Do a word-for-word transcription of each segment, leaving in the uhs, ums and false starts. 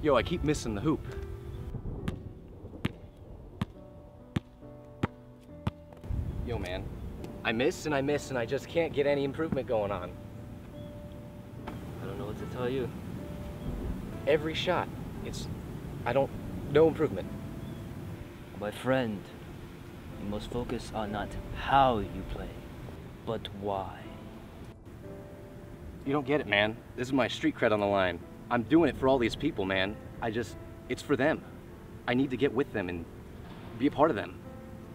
Yo, I keep missing the hoop. Yo, man. I miss and I miss and I just can't get any improvement going on. I don't know what to tell you. Every shot, it's... I don't... no improvement. My friend, you must focus on not how you play, but why. You don't get it, man. This is my street cred on the line. I'm doing it for all these people, man. I just... it's for them. I need to get with them and be a part of them.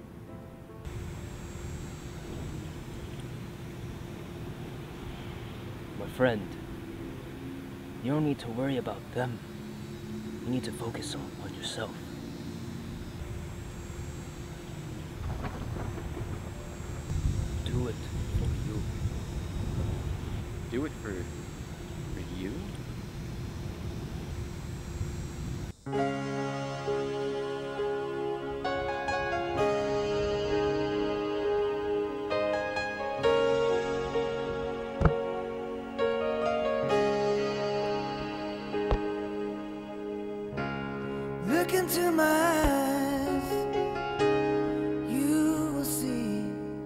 My friend, you don't need to worry about them. You need to focus on, on yourself. Do it for you. Do it for... for you? Look into my eyes, you will see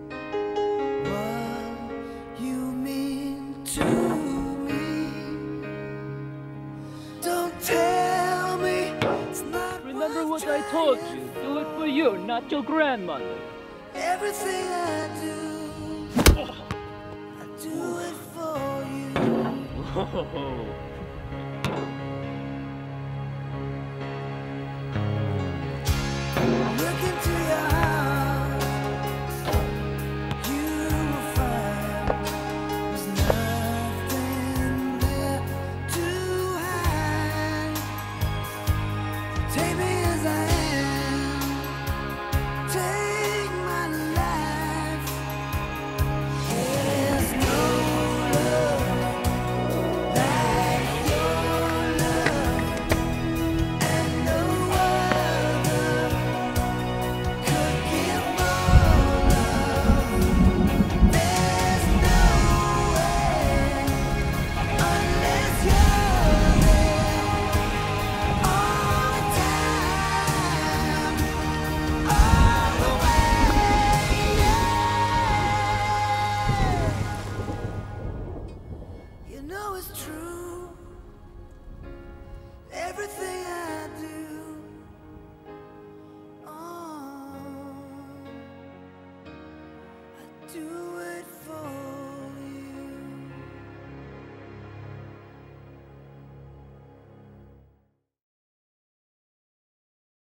what you mean to me. Don't tell me it's not. Remember what I told you. Do it for you, not your grandmother. Everything I do, I do it for you. Look into your heart, you will find there's nothing there to hide. Take me